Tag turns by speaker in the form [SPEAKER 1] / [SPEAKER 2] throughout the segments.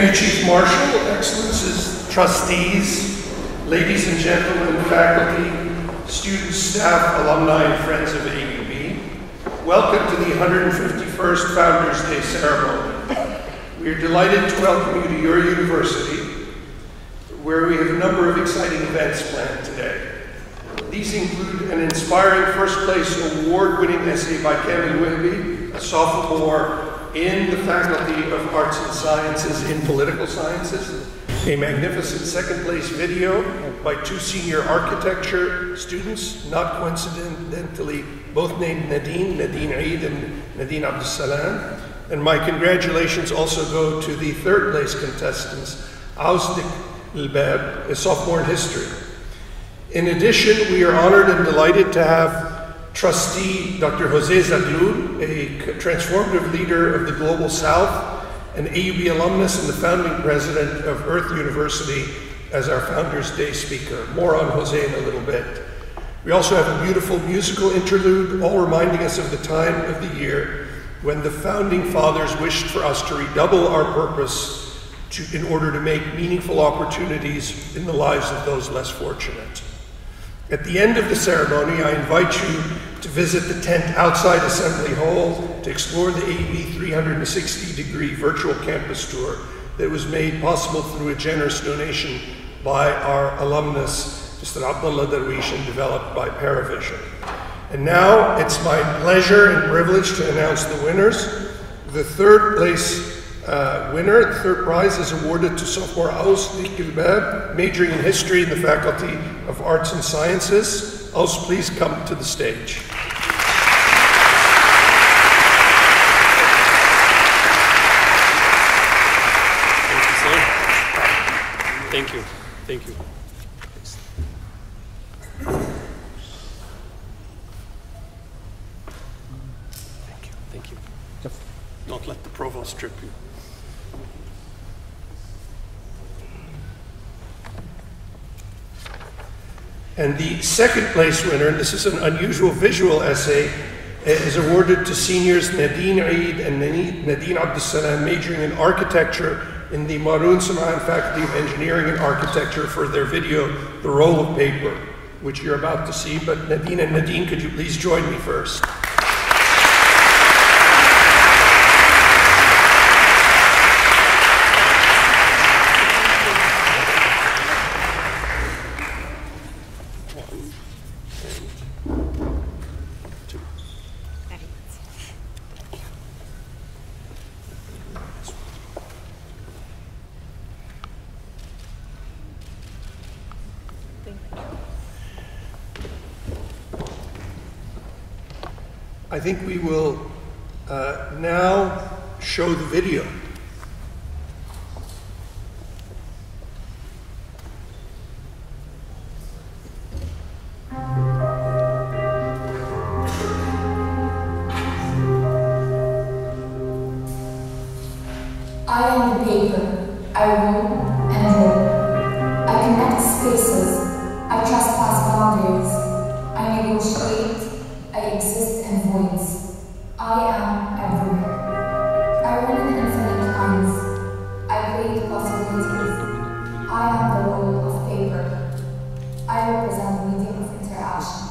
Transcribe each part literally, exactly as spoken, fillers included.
[SPEAKER 1] you, Chief Marshal, Excellencies, trustees, ladies and gentlemen, faculty, students, staff, alumni, and friends of A U B. Welcome to the one hundred fifty-first Founders Day ceremony. We are delighted to welcome you to your university, where we have a number of exciting events planned today. These include an inspiring first place award-winning essay by Kamil Wehbi, a sophomore in the Faculty of Arts and Sciences in Political Sciences, a magnificent second place video by two senior architecture students, not coincidentally both named Nadine, Nadine Eid and Nadine Abdussalam. And my congratulations also go to the third place contestants, Ausdik Elbab, a sophomore in history. In addition, we are honored and delighted to have Trustee Doctor Jose Zaghloul, a transformative leader of the Global South, an A U B alumnus and the founding president of Earth University, as our Founders Day speaker. More on Jose in a little bit. We also have a beautiful musical interlude, all reminding us of the time of the year when the founding fathers wished for us to redouble our purpose to, in order to make meaningful opportunities in the lives of those less fortunate. At the end of the ceremony, I invite you to visit the tent outside Assembly Hall to explore the A U B three hundred sixty degree virtual campus tour that was made possible through a generous donation by our alumnus, Mister Abdullah Darwish, and developed by Paravision. And now it's my pleasure and privilege to announce the winners. The third place Uh, winner, the third prize, is awarded to sophomore Ausdik Elbab, majoring in history in the Faculty of Arts and Sciences. Aus, please come to the stage.
[SPEAKER 2] Thank you, sir. Thank you. Thank you. Thank you. Thank you. Don't let the provost trip you.
[SPEAKER 1] And the second place winner, and this is an unusual visual essay, is awarded to seniors Nadine Eid and Nadine Abdussalam, majoring in architecture in the Maroun Samran Faculty of Engineering and Architecture, for their video, The Roll of Paper, which you're about to see. But Nadine and Nadine, could you please join me first? I think we will uh, now show the video.
[SPEAKER 3] I am the paper. I roll and roll. I connect spaces. I trespass boundaries. I negotiate. I exist in voids. I am everywhere. I run in infinite lines. I create possibilities. I am the roll of paper. I represent the medium of interaction.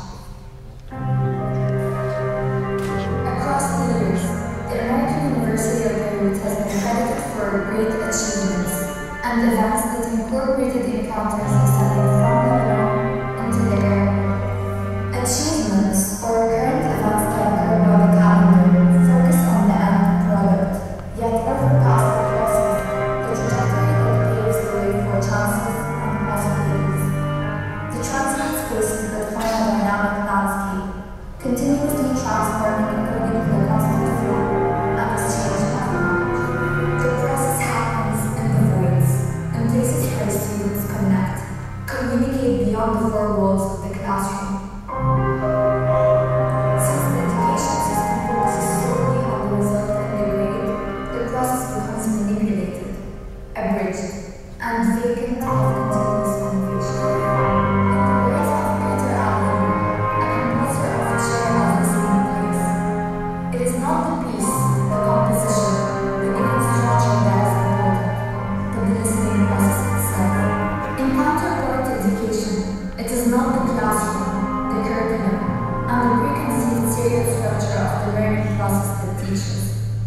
[SPEAKER 3] Across the years, the American University of Beirut has been credited for great achievements and events that incorporated encounters extending from the ground into the air. Achievements or current events that occur by the calendar focus on the end product, yet ever past the process, the trajectory that paves the way for chances and possibilities. The transient spaces that form a dynamic landscape, continuously transforming according to the constant flow and exchange of knowledge. The process happens in the voids, in places where students connect, communicate beyond the four walls of the classroom. Since the education system focuses solely on the result and the grade, the process becomes manipulated, abridged, and vacant of continuous innovation. In the words of Peter Allen, a composer of a chair has the same place. It is not the piece, the composition, the given structure that is important,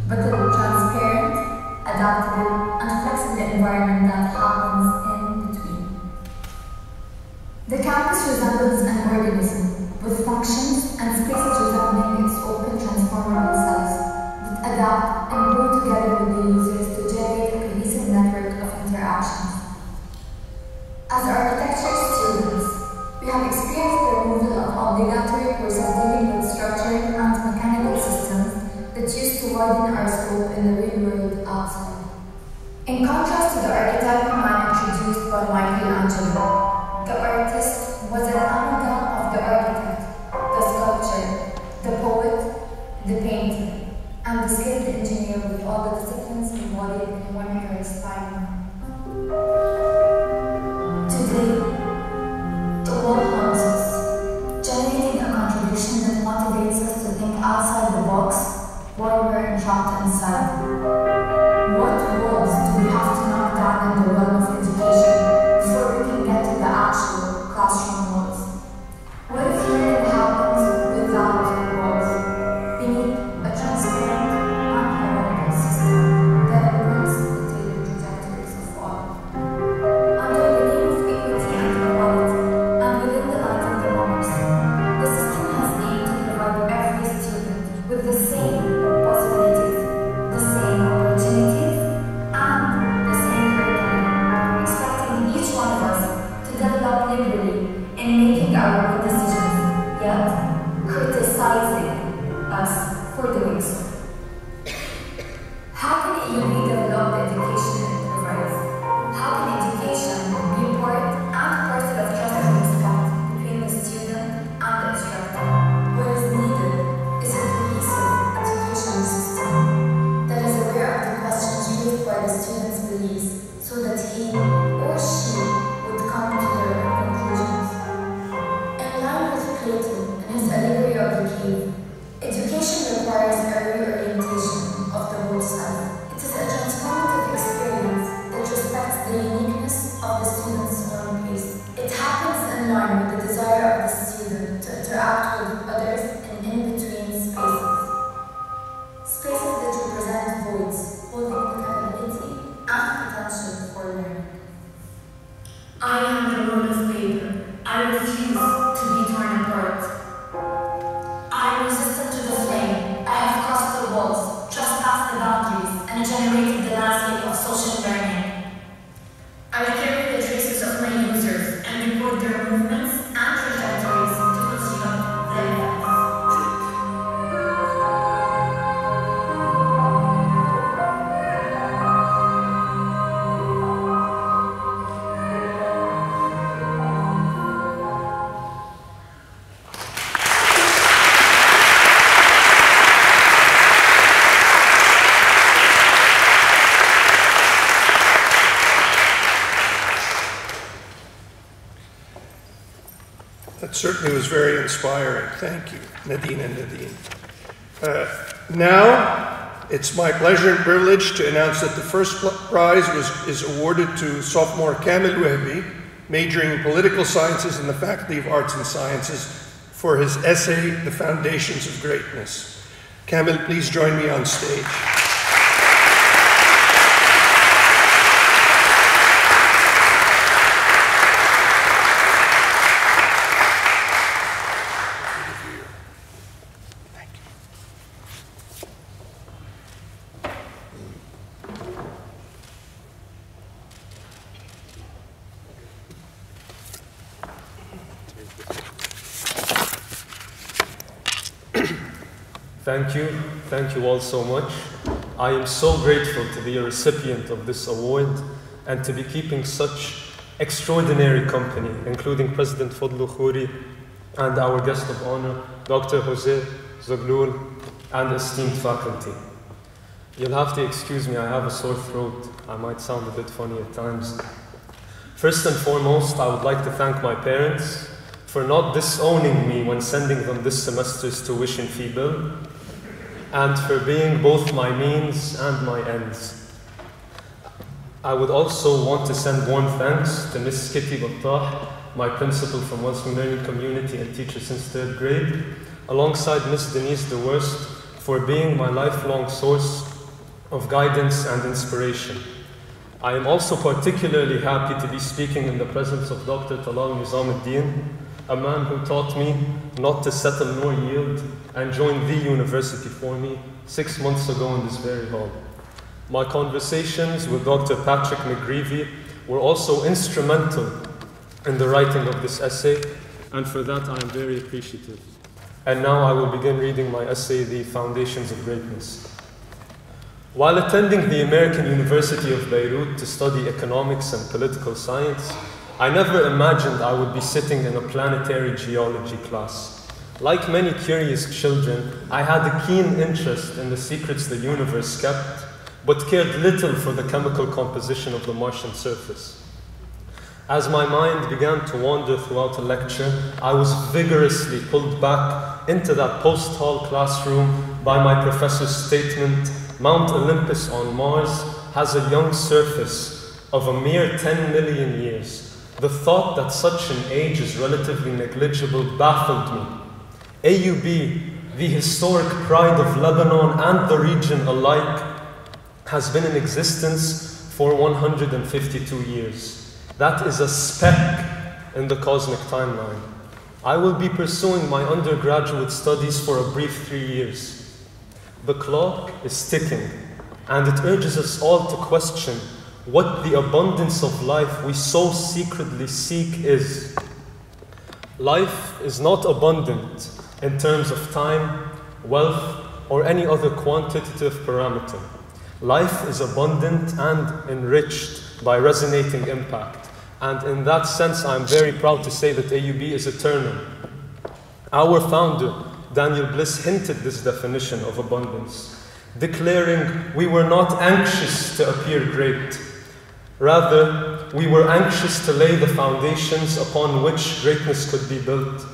[SPEAKER 3] but a transparent, adaptable, and flexible environment that happens in between. The campus resembles an organism with functions and spaces resembling its open, transformable cells that adapt and grow together with the users to generate a cohesive network of interactions. As architecture students, we have experienced the removal of obligatory courses dealing with structured and mechanical systems that used to widen our scope in the real world outside. In contrast to the archetypal man introduced by Michelangelo, the artist was an amalgam of the architect, the sculptor, the poet, the painter, and the skilled engineer with all the disciplines embodied in one corresponding. Today, the world haunts us, generating a contribution that motivates us to think outside the box while we're trapped inside. What walls do we have to knock down in the realm of education before we can get to the actual classroom walls? What if learning happens without walls, beneath a transparent and hierarchical system that runs the tailored trajectories of all? Under the name of equity and equality, and within the light of democracy, the system has aimed to provide every student with the same possibilities, the same opportunities, and the same curriculum, expecting each one of us to develop liberally in making our own decisions, yet criticizing us for doing so. How can E U B develop the education it provides? How can education be part and parcel of trust and respect between the student and the instructor? What is needed is a cohesive educational system that is aware of the questions raised by the student's beliefs so that he or she would come to their own conclusions. In line with Plato and his allegory of the cave, education requires a reorientation of the whole self. It is a transformative experience that respects the uniqueness of the student's own pace. It happens in line with the desire of the student to interact with others in in-between spaces. Spaces that represent voids, holding capability and potential for learning. I am the roll of paper. I refuse to be torn apart. I am resistant to the flame. I have crossed the walls, trespassed the boundaries, and generated the landscape of social learning. I carry the traces of my users and record their movements and trajectories to construct their lives.
[SPEAKER 1] That certainly was very inspiring. Thank you, Nadine and Nadine. Uh, now, it's my pleasure and privilege to announce that the first prize was, is awarded to sophomore Kamil Wehbi, majoring in political sciences in the Faculty of Arts and Sciences, for his essay, The Foundations of Greatness. Kamil, please join me on stage.
[SPEAKER 2] Thank you. Thank you all so much. I am so grateful to be a recipient of this award and to be keeping such extraordinary company, including President Fadlu Khouri and our guest of honor, Doctor Jose Zaghloul, and esteemed faculty. You'll have to excuse me, I have a sore throat. I might sound a bit funny at times. First and foremost, I would like to thank my parents for not disowning me when sending them this semester's tuition fee bill, and for being both my means and my ends. I would also want to send warm thanks to Miss Kitty Battah, my principal from Wellspring Learning Community and teacher since third grade, alongside Miss Denise DeWurst for being my lifelong source of guidance and inspiration. I am also particularly happy to be speaking in the presence of Doctor Talal Nizamuddin, a man who taught me not to settle nor yield and joined the university for me six months ago in this very hall. My conversations with Doctor Patrick McGreevy were also instrumental in the writing of this essay, and for that I am very appreciative. And now I will begin reading my essay, The Foundations of Greatness. While attending the American University of Beirut to study economics and political science, I never imagined I would be sitting in a planetary geology class. Like many curious children, I had a keen interest in the secrets the universe kept, but cared little for the chemical composition of the Martian surface. As my mind began to wander throughout a lecture, I was vigorously pulled back into that post-hall classroom by my professor's statement, Mount Olympus on Mars has a young surface of a mere ten million years. The thought that such an age is relatively negligible baffled me. A U B, the historic pride of Lebanon and the region alike, has been in existence for one hundred fifty-two years. That is a speck in the cosmic timeline. I will be pursuing my undergraduate studies for a brief three years. The clock is ticking, and it urges us all to question what the abundance of life we so secretly seek is. Life is not abundant in terms of time, wealth, or any other quantitative parameter. Life is abundant and enriched by resonating impact. And in that sense, I'm very proud to say that A U B is eternal. Our founder, Daniel Bliss, hinted this definition of abundance, declaring we were not anxious to appear great. Rather, we were anxious to lay the foundations upon which greatness could be built.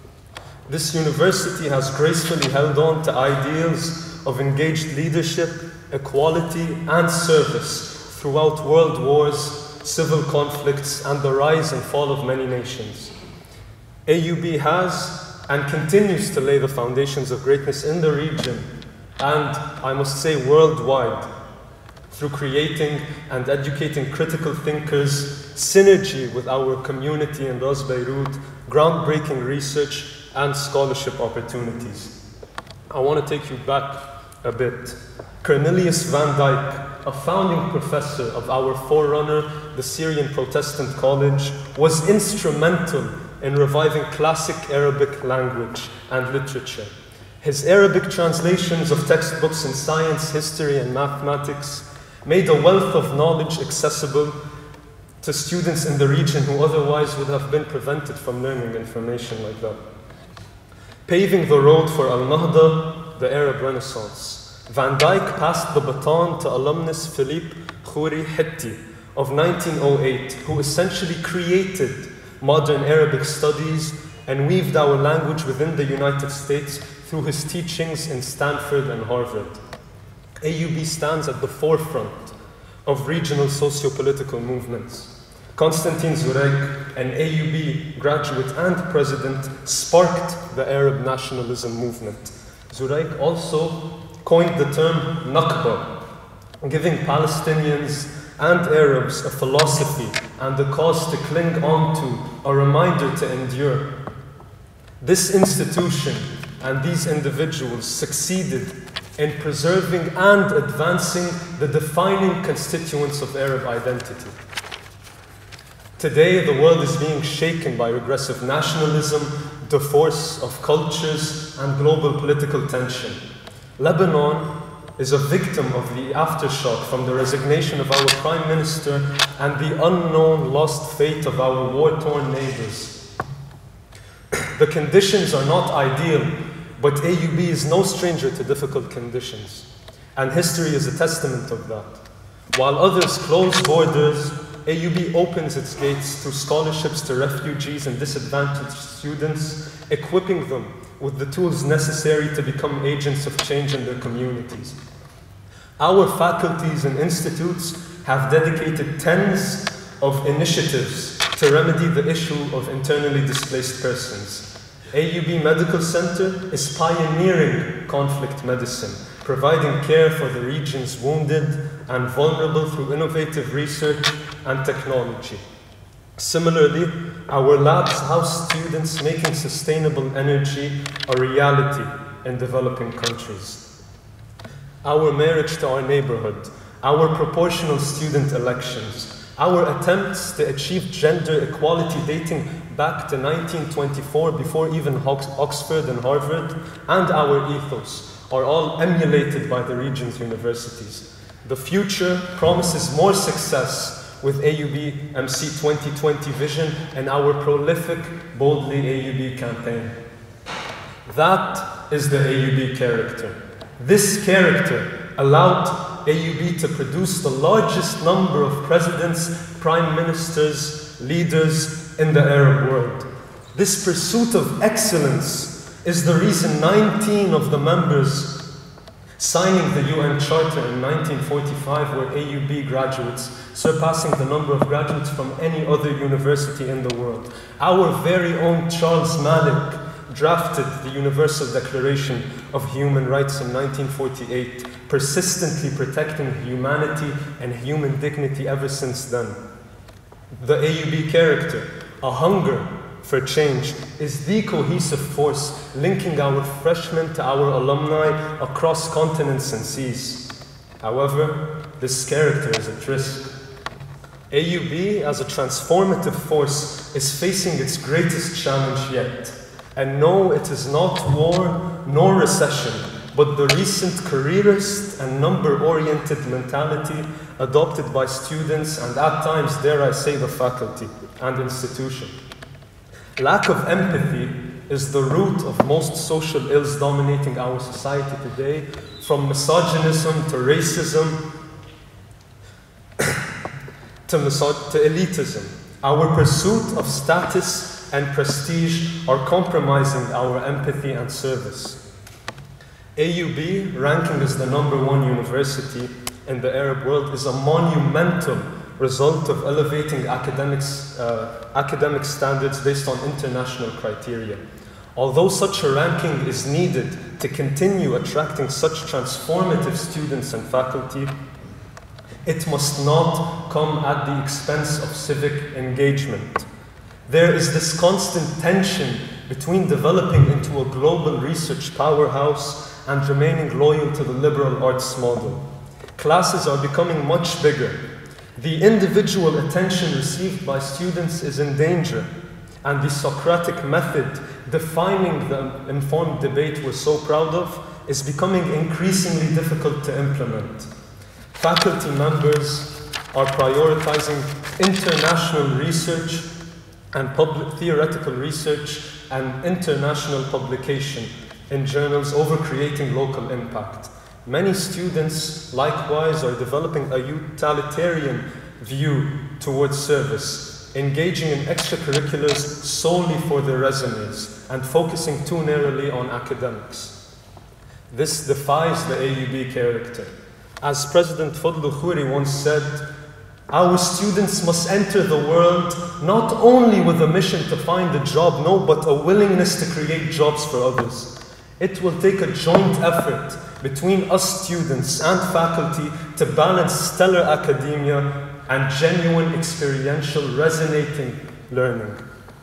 [SPEAKER 2] This university has gracefully held on to ideals of engaged leadership, equality, and service throughout world wars, civil conflicts, and the rise and fall of many nations. A U B has and continues to lay the foundations of greatness in the region, and I must say worldwide, through creating and educating critical thinkers, synergy with our community in Ras Beirut, groundbreaking research, and scholarship opportunities. I want to take you back a bit. Cornelius van Dyck, a founding professor of our forerunner, the Syrian Protestant College, was instrumental in reviving classic Arabic language and literature. His Arabic translations of textbooks in science, history, and mathematics made a wealth of knowledge accessible to students in the region who otherwise would have been prevented from learning information like that. Paving the road for Al-Nahda, the Arab Renaissance, Van Dyck passed the baton to alumnus Philippe Khoury Hitti of nineteen oh eight, who essentially created modern Arabic studies and weaved our language within the United States through his teachings in Stanford and Harvard. A U B stands at the forefront of regional socio-political movements. Konstantin Zurek, an A U B graduate and president, sparked the Arab nationalism movement. Zurek also coined the term Nakba, giving Palestinians and Arabs a philosophy and a cause to cling on to, a reminder to endure. This institution and these individuals succeeded in preserving and advancing the defining constituents of Arab identity. Today, the world is being shaken by regressive nationalism, the force of cultures, and global political tension. Lebanon is a victim of the aftershock from the resignation of our prime minister and the unknown lost fate of our war-torn neighbors. The conditions are not ideal, but A U B is no stranger to difficult conditions, and history is a testament of that. While others close borders, A U B opens its gates through scholarships to refugees and disadvantaged students, equipping them with the tools necessary to become agents of change in their communities. Our faculties and institutes have dedicated tens of initiatives to remedy the issue of internally displaced persons. A U B Medical Center is pioneering conflict medicine providing care for the region's wounded and vulnerable through innovative research and technology. Similarly, our labs house students making sustainable energy a reality in developing countries. Our marriage to our neighborhood, our proportional student elections, our attempts to achieve gender equality dating back to nineteen twenty-four, before even Oxford and Harvard, and our ethos are all emulated by the region's universities. The future promises more success with A U B M C twenty twenty vision and our prolific Boldly A U B campaign. That is the A U B character. This character allowed A U B to produce the largest number of presidents, prime ministers, leaders in the Arab world. This pursuit of excellence is the reason nineteen of the members signing the U N Charter in nineteen forty-five were A U B graduates, surpassing the number of graduates from any other university in the world. Our very own Charles Malik drafted the Universal Declaration of Human Rights in nineteen forty-eight, persistently protecting humanity and human dignity ever since then. The A U B character, a hunger for change, is the cohesive force linking our freshmen to our alumni across continents and seas. However, this character is at risk. A U B, as a transformative force, is facing its greatest challenge yet. And no, it is not war nor recession, but the recent careerist and number-oriented mentality adopted by students and at times, dare I say, the faculty and institution. Lack of empathy is the root of most social ills dominating our society today, from misogynism to racism to, miso- to elitism. Our pursuit of status and prestige are compromising our empathy and service. A U B, ranking as the number one university in the Arab world, is a monumental result of elevating academics, uh, academic standards based on international criteria. Although such a ranking is needed to continue attracting such transformative students and faculty, it must not come at the expense of civic engagement. There is this constant tension between developing into a global research powerhouse and remaining loyal to the liberal arts model. Classes are becoming much bigger. The individual attention received by students is in danger, and the Socratic method, defining the informed debate we're so proud of, is becoming increasingly difficult to implement. Faculty members are prioritizing international research and public theoretical research and international publication in journals over creating local impact. Many students, likewise, are developing a utilitarian view towards service, engaging in extracurriculars solely for their resumes, and focusing too narrowly on academics. This defies the A U B character. As President Fadl Khoury once said, our students must enter the world not only with a mission to find a job, no, but a willingness to create jobs for others. It will take a joint effort between us students and faculty to balance stellar academia and genuine experiential resonating learning.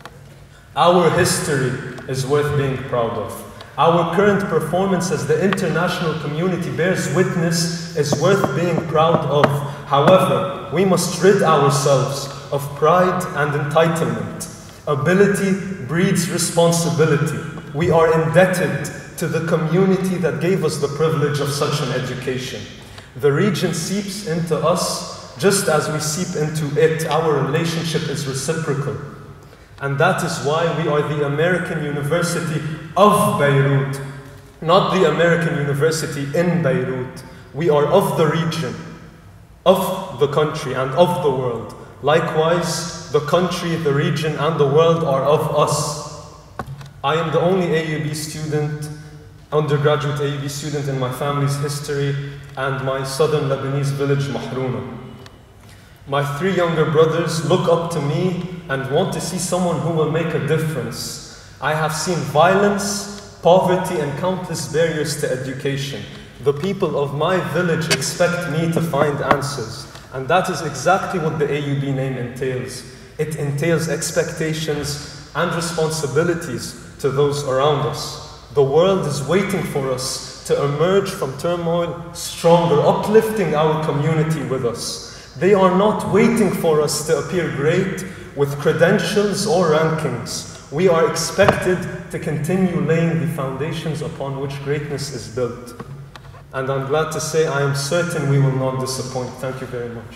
[SPEAKER 2] Our history is worth being proud of. Our current performance as the international community bears witness is worth being proud of. However, we must rid ourselves of pride and entitlement. Ability breeds responsibility. We are indebted to the community that gave us the privilege of such an education. The region seeps into us just as we seep into it. Our relationship is reciprocal. And that is why we are the American University of Beirut, not the American University in Beirut. We are of the region, of the country, and of the world. Likewise, the country, the region, and the world are of us. I am the only A U B student, undergraduate A U B student in my family's history and my southern Lebanese village, Mahrouna. My three younger brothers look up to me and want to see someone who will make a difference. I have seen violence, poverty, and countless barriers to education. The people of my village expect me to find answers. And that is exactly what the A U B name entails. It entails expectations and responsibilities to those around us. The world is waiting for us to emerge from turmoil stronger, uplifting our community with us. They are not waiting for us to appear great with credentials or rankings. We are expected to continue laying the foundations upon which greatness is built. And I'm glad to say I am certain we will not disappoint. Thank you very much.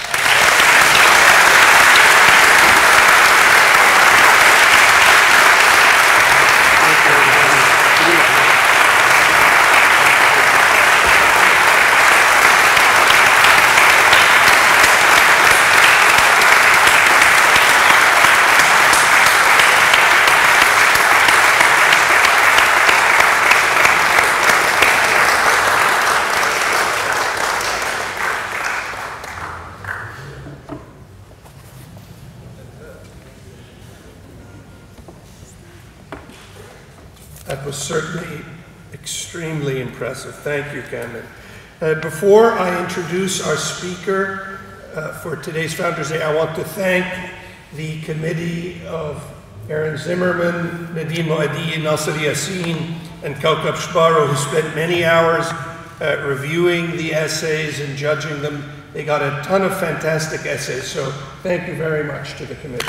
[SPEAKER 1] That was certainly extremely impressive. Thank you, Kamran. Uh, before I introduce our speaker uh, for today's Founders Day, I want to thank the committee of Aaron Zimmerman, Nadim Moadi, Nasser Yassin, and Kaukab Shbaro, who spent many hours uh, reviewing the essays and judging them. They got a ton of fantastic essays, so thank you very much to the committee.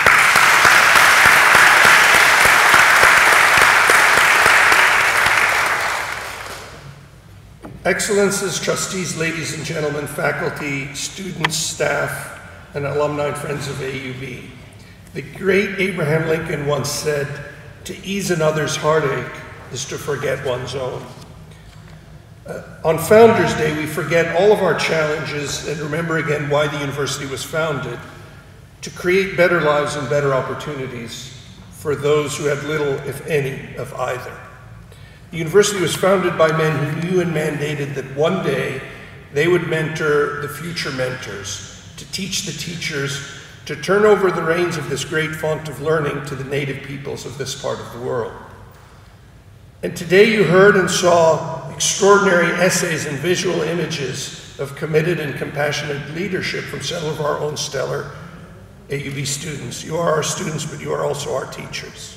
[SPEAKER 1] Excellences, trustees, ladies and gentlemen, faculty, students, staff, and alumni and friends of A U B. The great Abraham Lincoln once said, "To ease another's heartache is to forget one's own." Uh, on Founders Day, we forget all of our challenges and remember again why the university was founded: to create better lives and better opportunities for those who had little, if any, of either. The university was founded by men who knew and mandated that one day they would mentor the future mentors, to teach the teachers, to turn over the reins of this great font of learning to the native peoples of this part of the world. And today you heard and saw extraordinary essays and visual images of committed and compassionate leadership from several of our own stellar A U B students. You are our students, but you are also our teachers.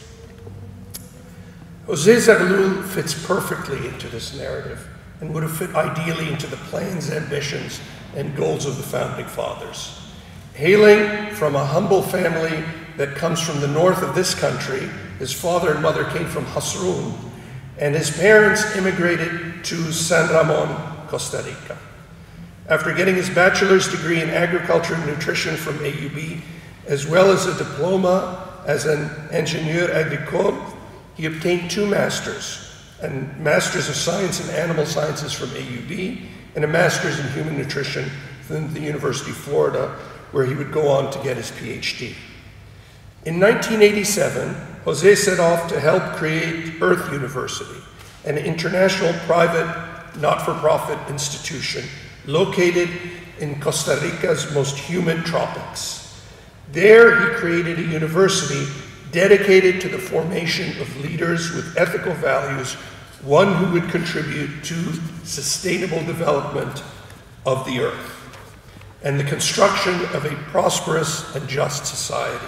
[SPEAKER 1] José Zaghloul fits perfectly into this narrative and would have fit ideally into the plans, ambitions, and goals of the Founding Fathers. Hailing from a humble family that comes from the north of this country, his father and mother came from Hasroun, and his parents immigrated to San Ramon, Costa Rica. After getting his bachelor's degree in agriculture and nutrition from A U B, as well as a diploma as an ingénieur agricole, he obtained two masters, a master's of science in animal sciences from A U B and a master's in human nutrition from the University of Florida, where he would go on to get his PhD. In nineteen eighty-seven, José set off to help create Earth University, an international private not-for-profit institution located in Costa Rica's most humid tropics. There he created a university dedicated to the formation of leaders with ethical values, one who would contribute to sustainable development of the earth and the construction of a prosperous and just society.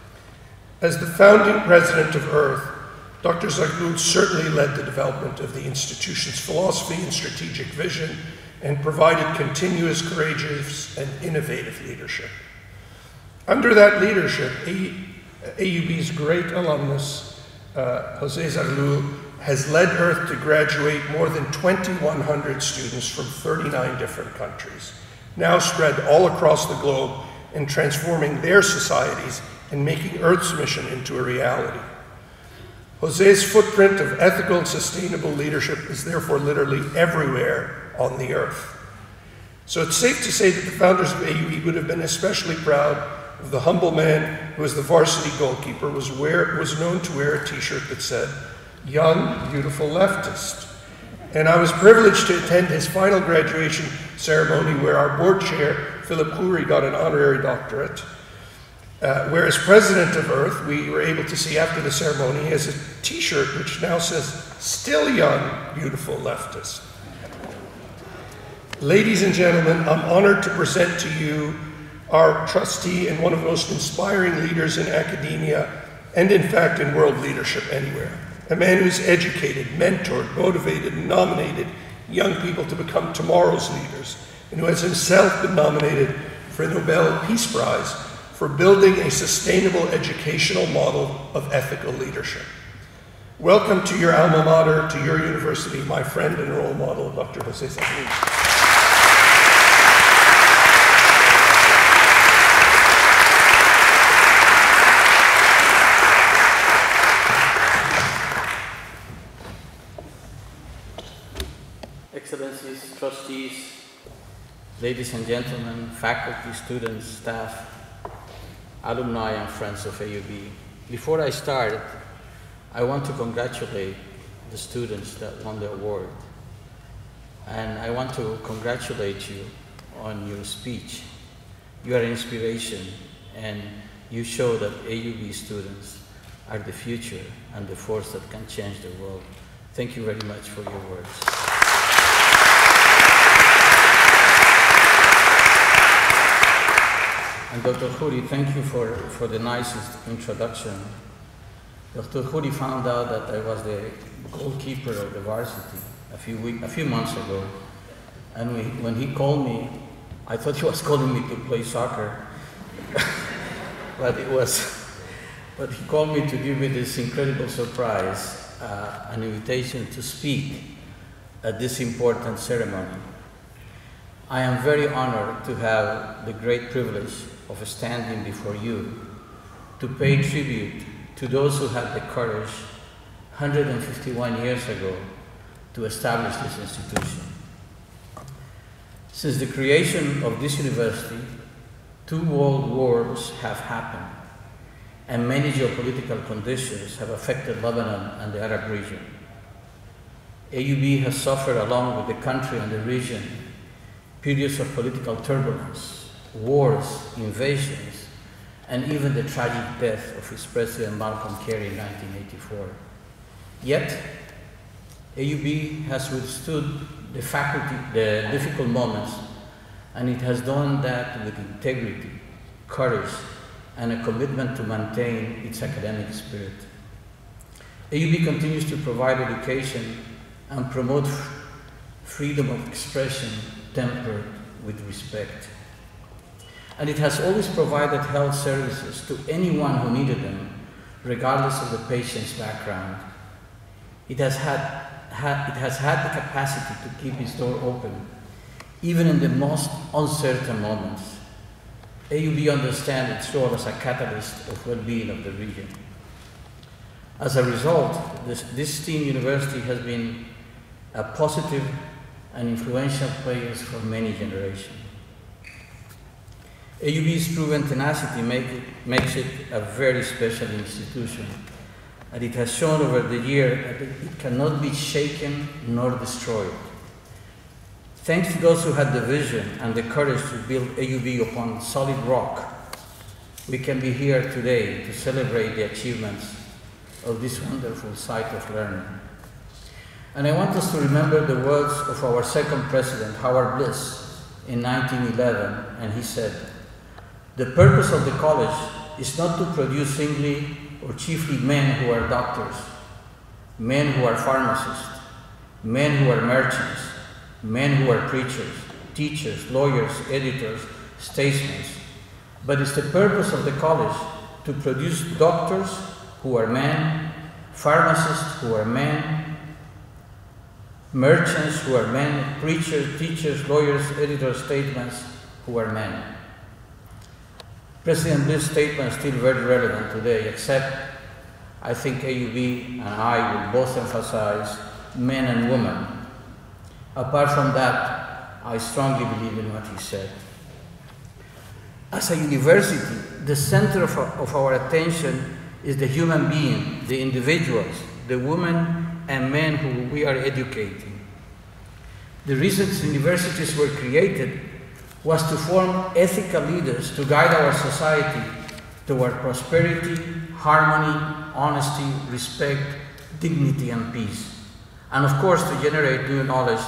[SPEAKER 1] As the founding president of Earth, Doctor Zaghloul certainly led the development of the institution's philosophy and strategic vision and provided continuous, courageous, and innovative leadership. Under that leadership, A U B's great alumnus, uh, José Zaghloul, has led Earth to graduate more than twenty-one hundred students from thirty-nine different countries, now spread all across the globe and transforming their societies and making Earth's mission into a reality. José's footprint of ethical and sustainable leadership is therefore literally everywhere on the Earth. So it's safe to say that the founders of A U B would have been especially proud of the humble man who, as the varsity goalkeeper, was, wear, was known to wear a t-shirt that said, "Young, beautiful leftist." And I was privileged to attend his final graduation ceremony where our board chair, Philip Khoury, got an honorary doctorate. Uh, where as president of Earth, we were able to see after the ceremony, he has a t-shirt which now says, "Still young, beautiful leftist." Ladies and gentlemen, I'm honored to present to you our trustee and one of the most inspiring leaders in academia and in fact in world leadership anywhere. A man who's educated, mentored, motivated, and nominated young people to become tomorrow's leaders, and who has himself been nominated for a Nobel Peace Prize for building a sustainable educational model of ethical leadership. Welcome to your alma mater, to your university, my friend and role model, Doctor Jose Sacristán.
[SPEAKER 4] Excellencies, trustees, ladies and gentlemen, faculty, students, staff, alumni and friends of A U B. Before I start, I want to congratulate the students that won the award. And I want to congratulate you on your speech. You are an inspiration, and you show that A U B students are the future and the force that can change the world. Thank you very much for your words. And Doctor Khoury, thank you for, for the nicest introduction. Doctor Khoury found out that I was the goalkeeper of the varsity a few, week, a few months ago. And we, when he called me, I thought he was calling me to play soccer. but it was, but he called me to give me this incredible surprise, uh, an invitation to speak at this important ceremony. I am very honored to have the great privilege of standing before you to pay tribute to those who had the courage one hundred fifty-one years ago to establish this institution. Since the creation of this university, two world wars have happened, and many geopolitical conditions have affected Lebanon and the Arab region. A U B has suffered, along with the country and the region, periods of political turbulence, wars, invasions, and even the tragic death of its president Malcolm Carey in nineteen eighty-four. Yet, A U B has withstood the faculty, the difficult moments, and it has done that with integrity, courage, and a commitment to maintain its academic spirit. A U B continues to provide education and promote freedom of expression tempered with respect. And it has always provided health services to anyone who needed them, regardless of the patient's background. It has had, had, it has had the capacity to keep its door open, even in the most uncertain moments. A U B understands its role as a catalyst of well-being of the region. As a result, this, this esteemed university has been a positive and influential player for many generations. A U B's proven tenacity make it, makes it a very special institution, and it has shown over the years that it cannot be shaken nor destroyed. Thanks to those who had the vision and the courage to build A U B upon solid rock, we can be here today to celebrate the achievements of this wonderful site of learning. And I want us to remember the words of our second president, Howard Bliss, in nineteen eleven, and he said, "The purpose of the college is not to produce singly or chiefly men who are doctors, men who are pharmacists, men who are merchants, men who are preachers, teachers, lawyers, editors, statesmen, but it's the purpose of the college to produce doctors who are men, pharmacists who are men, merchants who are men, preachers, teachers, lawyers, editors, statesmen who are men." President Bliss' statement is still very relevant today, except I think A U B and I will both emphasize men and women. Apart from that, I strongly believe in what he said. As a university, the center of our, of our attention is the human being, the individuals, the women and men who we are educating. The reason universities were created was to form ethical leaders to guide our society toward prosperity, harmony, honesty, respect, dignity, and peace. And of course, to generate new knowledge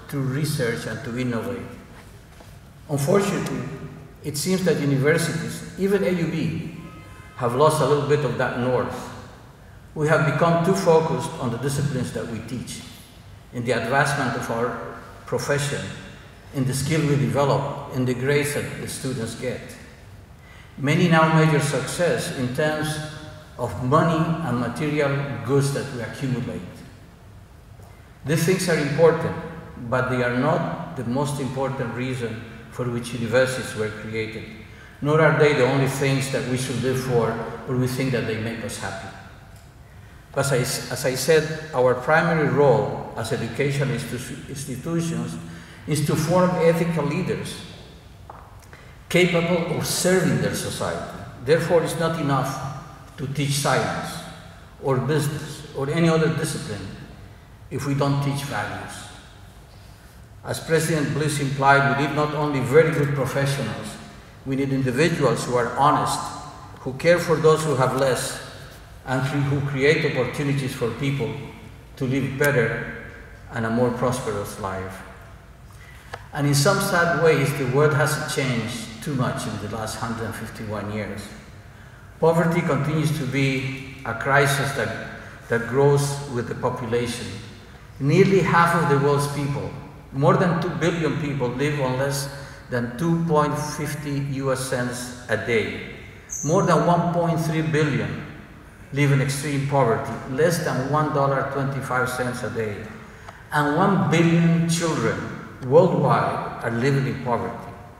[SPEAKER 4] to research and to innovate. Unfortunately, it seems that universities, even A U B, have lost a little bit of that north. We have become too focused on the disciplines that we teach, in the advancement of our profession, in the skill we develop, in the grades that the students get. Many now measure success in terms of money and material goods that we accumulate. These things are important, but they are not the most important reason for which universities were created, nor are they the only things that we should live for, or we think that they make us happy. As I, as I said, our primary role as educational institutions is to form ethical leaders capable of serving their society. Therefore, it's not enough to teach science or business or any other discipline if we don't teach values. As President Bliss implied, we need not only very good professionals, we need individuals who are honest, who care for those who have less, and who create opportunities for people to live better and a more prosperous life. And in some sad ways, the world hasn't changed too much in the last one hundred fifty-one years. Poverty continues to be a crisis that, that grows with the population. Nearly half of the world's people, more than two billion people, live on less than two point five zero U S cents a day. More than one point three billion live in extreme poverty, less than one dollar and twenty-five cents a day. And one billion children worldwide are living in poverty.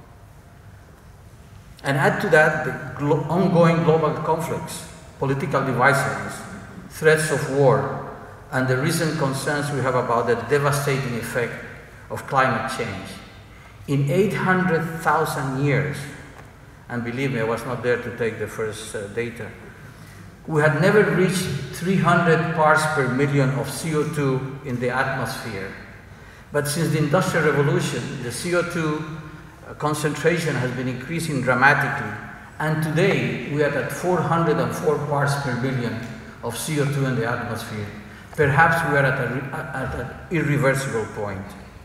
[SPEAKER 4] And add to that the glo ongoing global conflicts, political divisiveness, threats of war, and the recent concerns we have about the devastating effect of climate change. In eight hundred thousand years, and believe me, I was not there to take the first uh, data, we had never reached three hundred parts per million of C O two in the atmosphere. But since the Industrial Revolution, the C O two concentration has been increasing dramatically, and today we are at four hundred four parts per billion of C O two in the atmosphere. Perhaps we are at, a, at an irreversible point.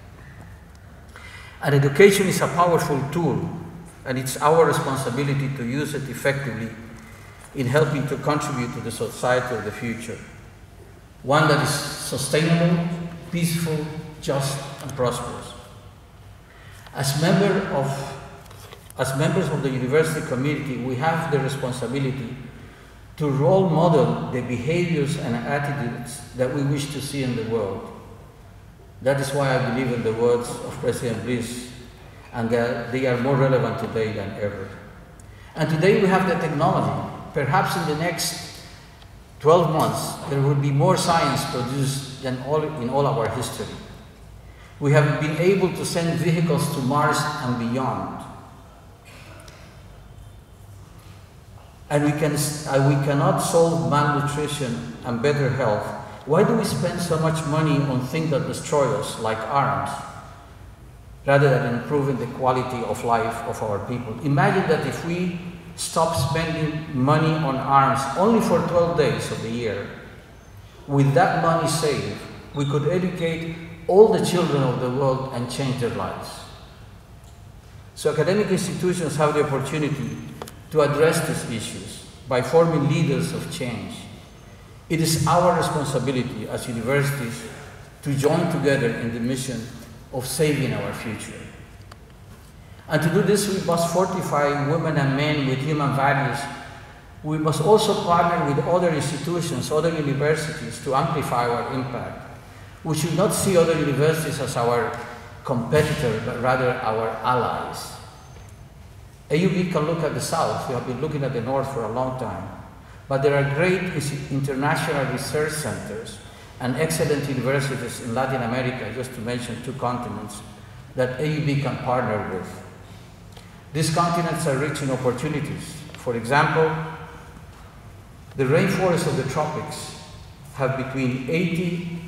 [SPEAKER 4] And education is a powerful tool, and it's our responsibility to use it effectively in helping to contribute to the society of the future. One that is sustainable, peaceful, just, and prosperous. As, member of, as members of the university community, we have the responsibility to role model the behaviors and attitudes that we wish to see in the world. That is why I believe in the words of President Bliss, and that they are more relevant today than ever. And today we have the technology. Perhaps in the next twelve months, there will be more science produced than all, in all our history. We have been able to send vehicles to Mars and beyond. And we, can, uh, we cannot solve malnutrition and better health. Why do we spend so much money on things that destroy us, like arms, rather than improving the quality of life of our people? Imagine that if we stop spending money on arms only for twelve days of the year, with that money saved, we could educate all the children of the world and change their lives. So academic institutions have the opportunity to address these issues by forming leaders of change. It is our responsibility as universities to join together in the mission of saving our future. And to do this, we must fortify women and men with human values. We must also partner with other institutions, other universities, to amplify our impact. We should not see other universities as our competitor, but rather our allies. A U B can look at the South. We have been looking at the North for a long time. But there are great international research centers and excellent universities in Latin America, just to mention two continents, that A U B can partner with. These continents are rich in opportunities. For example, the rainforests of the tropics have between eighty,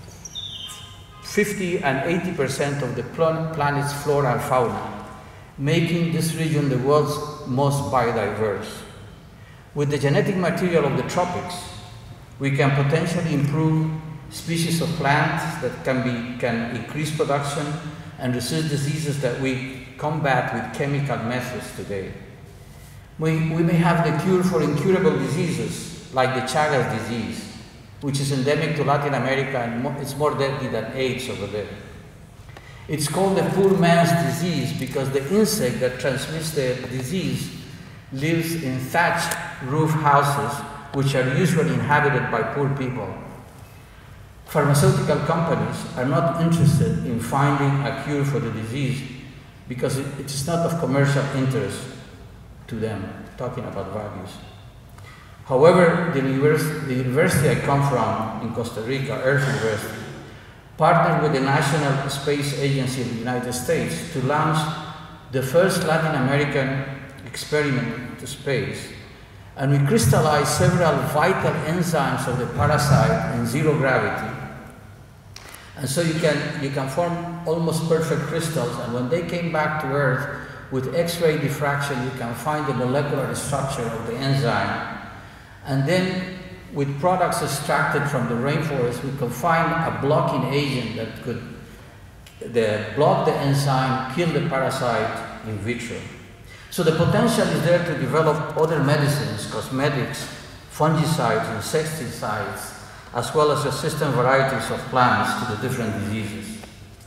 [SPEAKER 4] fifty and eighty percent of the planet's flora and fauna, making this region the world's most biodiverse. With the genetic material of the tropics, we can potentially improve species of plants that can, be, can increase production and resist diseases that we combat with chemical methods today. We, we may have the cure for incurable diseases like the Chagas disease, which is endemic to Latin America and mo it's more deadly than AIDS over there. It's called the poor man's disease because the insect that transmits the disease lives in thatched roof houses, which are usually inhabited by poor people. Pharmaceutical companies are not interested in finding a cure for the disease because it, it is not of commercial interest to them, talking about values. However, the, univers the university I come from in Costa Rica, Earth University, partnered with the National Space Agency of the United States to launch the first Latin American experiment to space, and we crystallized several vital enzymes of the parasite in zero gravity. And so you can, you can form almost perfect crystals, and when they came back to Earth with X-ray diffraction, you can find the molecular structure of the enzyme. And then with products extracted from the rainforest, we could find a blocking agent that could the, block the enzyme, kill the parasite in vitro. So the potential is there to develop other medicines, cosmetics, fungicides, insecticides, as well as resistant varieties of plants to the different diseases.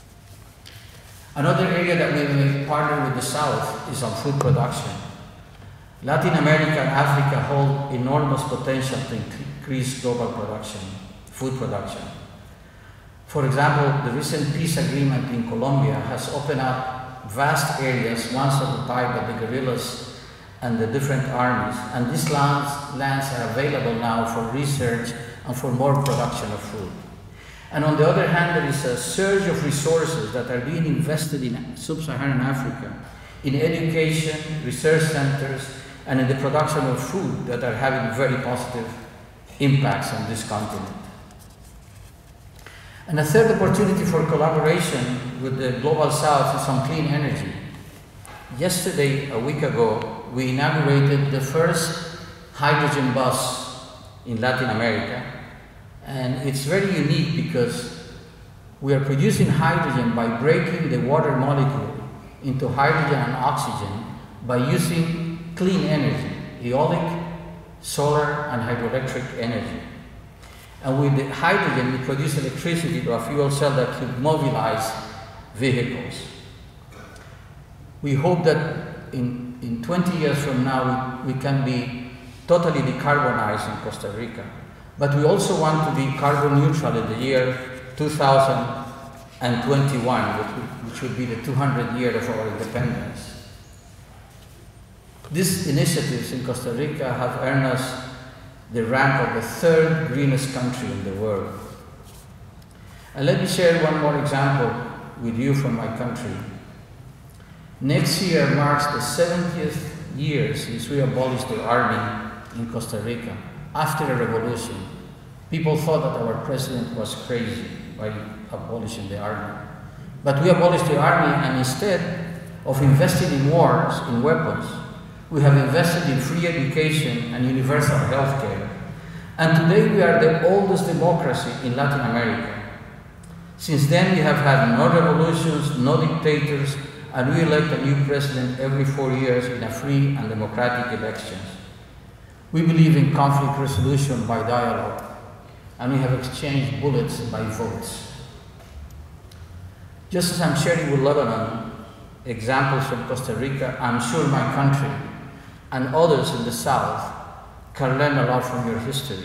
[SPEAKER 4] Another area that we may partner with the South is on food production. Latin America and Africa hold enormous potential to increase global production, food production. For example, the recent peace agreement in Colombia has opened up vast areas once occupied by the guerrillas and the different armies, and these lands, lands are available now for research and for more production of food. And on the other hand, there is a surge of resources that are being invested in sub-Saharan Africa, in education, research centers, and in the production of food that are having very positive impacts on this continent. And a third opportunity for collaboration with the Global South is on clean energy. Yesterday, a week ago, we inaugurated the first hydrogen bus in Latin America. And it's very unique because we are producing hydrogen by breaking the water molecule into hydrogen and oxygen by using clean energy, eolic, solar, and hydroelectric energy. And with the hydrogen, we produce electricity to a fuel cell that could mobilize vehicles. We hope that in, in twenty years from now, we, we can be totally decarbonized in Costa Rica. But we also want to be carbon neutral in the year two thousand twenty-one, which, which would be the two hundredth year of our independence. These initiatives in Costa Rica have earned us the rank of the third greenest country in the world. And let me share one more example with you from my country. Next year marks the seventieth year since we abolished the army in Costa Rica. After a revolution, people thought that our president was crazy by abolishing the army. But we abolished the army, and instead of investing in wars, in weapons, we have invested in free education and universal health care. And today we are the oldest democracy in Latin America. Since then we have had no revolutions, no dictators, and we elect a new president every four years in a free and democratic elections. We believe in conflict resolution by dialogue, and we have exchanged bullets by votes. Just as I'm sharing with Lebanon examples from Costa Rica, I'm sure my country and others in the South can learn a lot from your history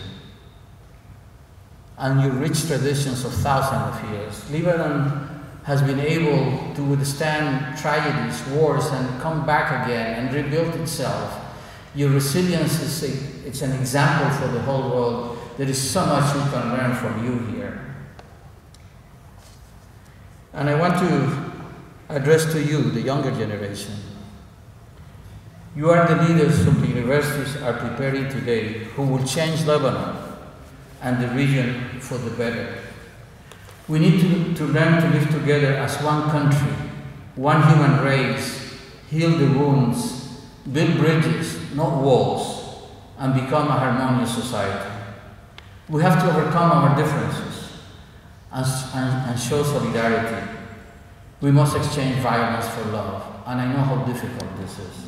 [SPEAKER 4] and your rich traditions of thousands of years. Lebanon has been able to withstand tragedies, wars, and come back again and rebuild itself. Your resilience is a, it's an example for the whole world. There is so much we can learn from you here. And I want to address to you, the younger generation. You are the leaders whom the universities are preparing today who will change Lebanon and the region for the better. We need to, to learn to live together as one country, one human race, heal the wounds, build bridges, not walls, and become a harmonious society. We have to overcome our differences, and, and, and show solidarity, we must exchange violence for love. And I know how difficult this is.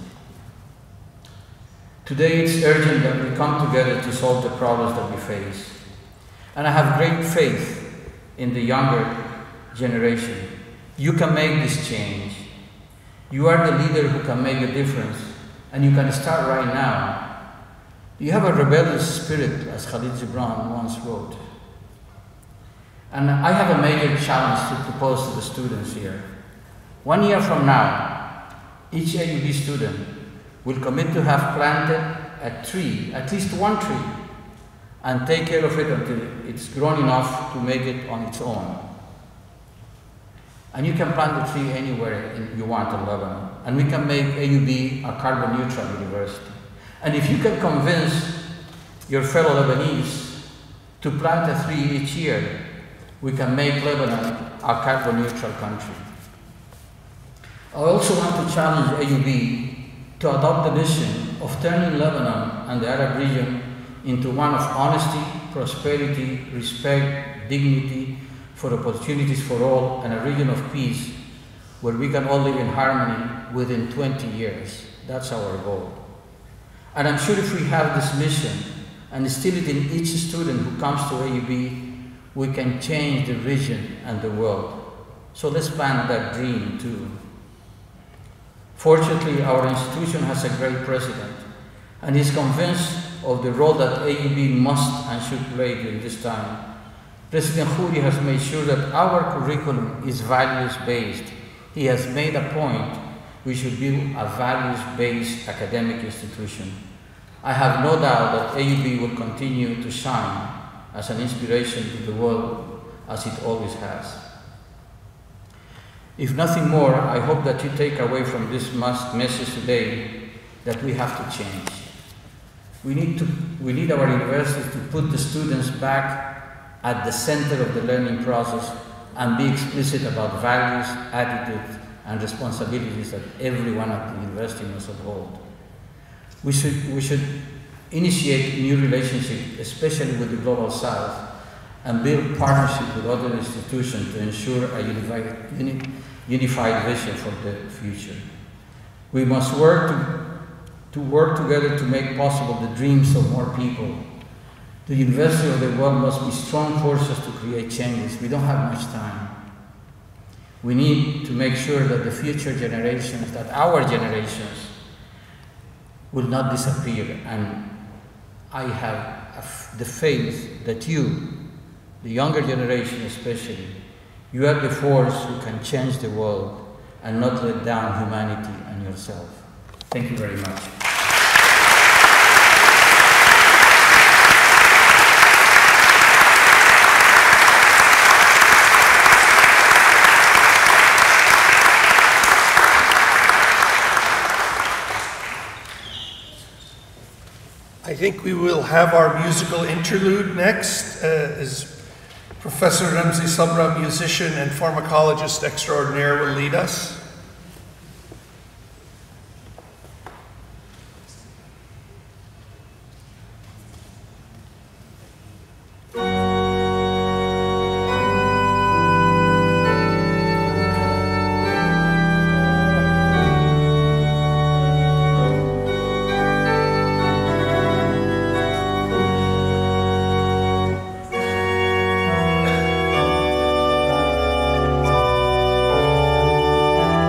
[SPEAKER 4] Today it's urgent that we come together to solve the problems that we face. And I have great faith in the younger generation. You can make this change. You are the leader who can make a difference, and you can start right now. You have a rebellious spirit, as Khalil Gibran once wrote. And I have a major challenge to propose to the students here. One year from now, each A U B student will commit to have planted a tree, at least one tree, and take care of it until it's grown enough to make it on its own. And you can plant the tree anywhere in, you want in Lebanon. And we can make A U B a carbon neutral university. And if you can convince your fellow Lebanese to plant a tree each year, we can make Lebanon a carbon neutral country. I also want to challenge A U B to adopt the mission of turning Lebanon and the Arab region into one of honesty, prosperity, respect, dignity, for opportunities for all, and a region of peace where we can all live in harmony within twenty years. That's our goal. And I'm sure if we have this mission and instill it in each student who comes to A U B, we can change the region and the world. So let's plant that dream too. Fortunately, our institution has a great president, and is convinced of the role that A U B must and should play during this time. President Khoury has made sure that our curriculum is values-based. He has made a point we should be a values-based academic institution. I have no doubt that A U B will continue to shine as an inspiration to the world, as it always has. If nothing more, I hope that you take away from this message today that we have to change. We need, to, we need our universities to put the students back at the center of the learning process and be explicit about values, attitudes, and responsibilities that everyone at the university must uphold. We should, we should initiate new relationships, especially with the Global South, and build partnership with other institutions to ensure a unified, uni, unified vision for the future. We must work to, to work together to make possible the dreams of more people. The university of the world must be strong forces to create changes. We don't have much time. We need to make sure that the future generations, that our generations, will not disappear. And I have the faith that you, the younger generation especially, you are the force who can change the world and not let down humanity and yourself. Thank you very much.
[SPEAKER 1] I think we will have our musical interlude next, uh, as Professor Ramzi Sabra, musician and pharmacologist extraordinaire, will lead us.
[SPEAKER 5] Thank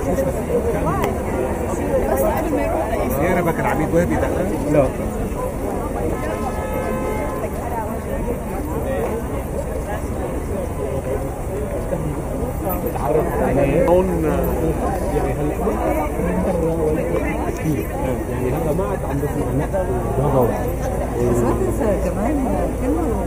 [SPEAKER 5] زيارة بك العميد وهبي دخل؟ لا. تعرفت عليه هون يعني هلا اكيد يعني هذا ما عاد عم بسمع هذا بس ما تنسى كمان كلمه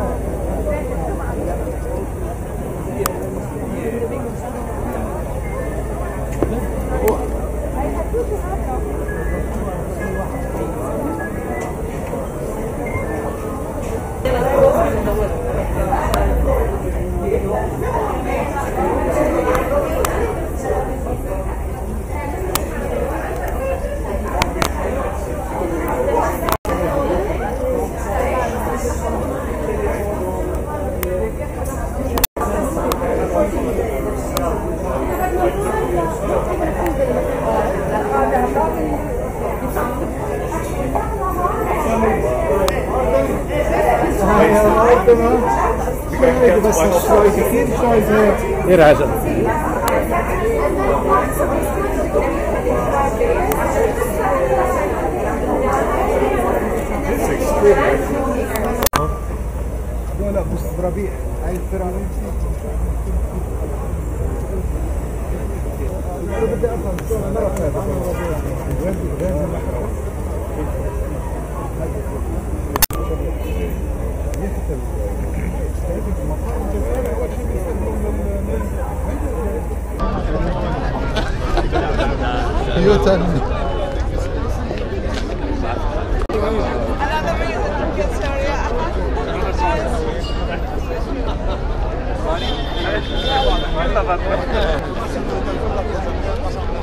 [SPEAKER 5] بس شوي كثير شوي زين كثير عجب لا بس بربيع هاي الفرعون بدي افهم شو مرة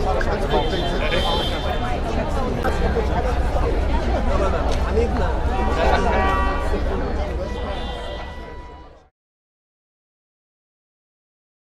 [SPEAKER 5] حبيبنا